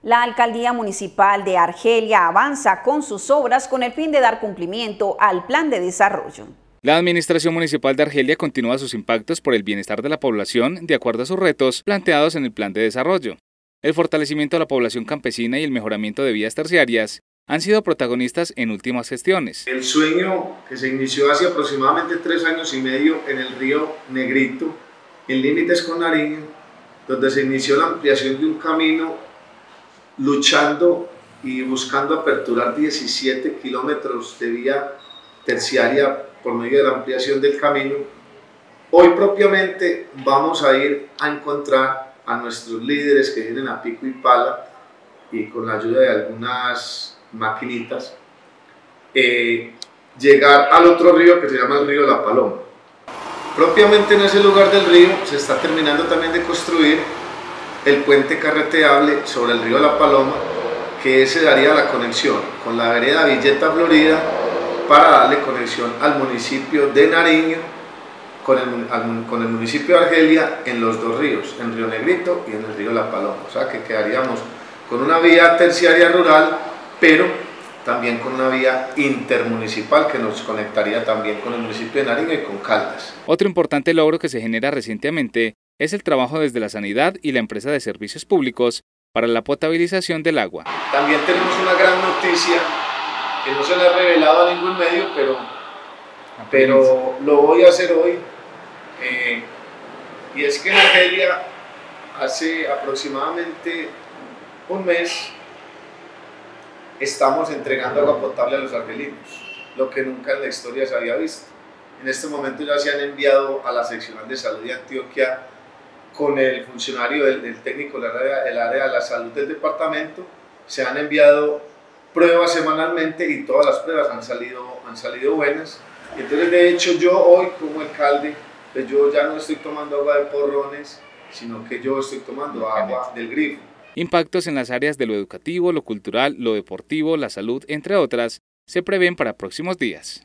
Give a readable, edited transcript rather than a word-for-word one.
La Alcaldía Municipal de Argelia avanza con sus obras con el fin de dar cumplimiento al plan de desarrollo. La Administración Municipal de Argelia continúa sus impactos por el bienestar de la población de acuerdo a sus retos planteados en el plan de desarrollo. El fortalecimiento de la población campesina y el mejoramiento de vías terciarias han sido protagonistas en últimas gestiones. El sueño que se inició hace aproximadamente 3 años y medio en el río Negrito, en límites con Nariño, donde se inició la ampliación de un camino luchando y buscando aperturar 17 kilómetros de vía terciaria por medio de la ampliación del camino. Hoy propiamente vamos a ir a encontrar a nuestros líderes que vienen a pico y pala y con la ayuda de algunas maquinitas, llegar al otro río que se llama el río La Paloma. Propiamente en ese lugar del río se está terminando también de construir el puente carreteable sobre el río La Paloma, que ese daría la conexión con la vereda Villeta Florida para darle conexión al municipio de Nariño con el municipio de Argelia en los dos ríos, en Río Negrito y en el río La Paloma. O sea que quedaríamos con una vía terciaria rural, pero también con una vía intermunicipal que nos conectaría también con el municipio de Nariño y con Caldas. Otro importante logro que se genera recientemente es el trabajo desde la sanidad y la empresa de servicios públicos para la potabilización del agua. También tenemos una gran noticia que no se la he revelado a ningún medio, pero lo voy a hacer hoy. Y es que en Argelia hace aproximadamente un mes estamos entregando agua potable a los argelinos, lo que nunca en la historia se había visto. En este momento ya se han enviado a la seccional de salud de Antioquia con el funcionario del técnico del área de la salud del departamento, se han enviado pruebas semanalmente y todas las pruebas han salido buenas. Entonces, de hecho, yo hoy como alcalde, pues yo ya no estoy tomando agua de porrones, sino que yo estoy tomando agua del grifo. Impactos en las áreas de lo educativo, lo cultural, lo deportivo, la salud, entre otras, se prevén para próximos días.